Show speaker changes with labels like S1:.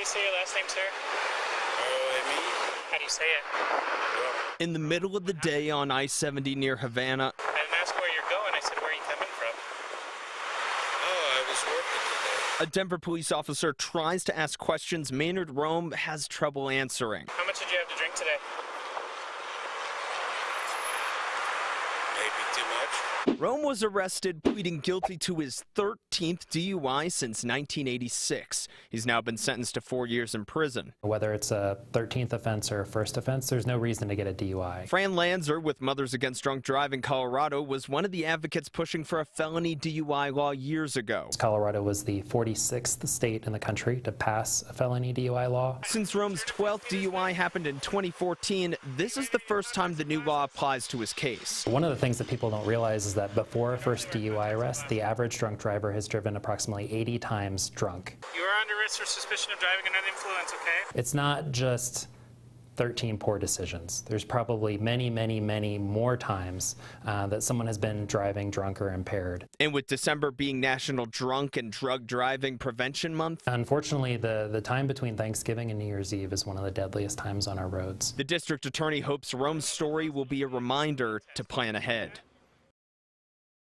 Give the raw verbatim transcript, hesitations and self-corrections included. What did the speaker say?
S1: you say your last name, sir? How do you say it?
S2: In the middle of the day on I seventy near Havana,
S1: I didn't ask where you're going. I said, where are you coming from?
S3: Oh, I was working today.
S2: a Denver police officer tries to ask questions Maynard Rome has trouble answering.
S1: How much did you have to drink today?
S3: Maybe too much.
S2: Rome was arrested, pleading guilty to his thirteenth D U I since nineteen eighty-six. He's now been sentenced to four years in prison.
S4: Whether it's a thirteenth offense or a first offense, there's no reason to get a D U I.
S2: Fran Lanzer with Mothers Against Drunk Driving Colorado was one of the advocates pushing for a felony D U I law years ago.
S4: Colorado was the forty-sixth state in the country to pass a felony D U I law.
S2: Since Rome's twelfth D U I happened in twenty fourteen, this is the first time the new law applies to his case.
S4: One of the things that people don't realize is that before a first D U I arrest, the average drunk driver has driven approximately eighty times drunk.
S1: You are under arrest for suspicion of driving under the influence, okay?
S4: It's not just thirteen poor decisions. There's probably many, many, many more times uh, that someone has been driving drunk or impaired.
S2: And with December being National Drunk and Drug Driving Prevention Month,
S4: unfortunately, the, the time between Thanksgiving and New Year's Eve is one of the deadliest times on our roads.
S2: The district attorney hopes Rome's story will be a reminder to plan ahead.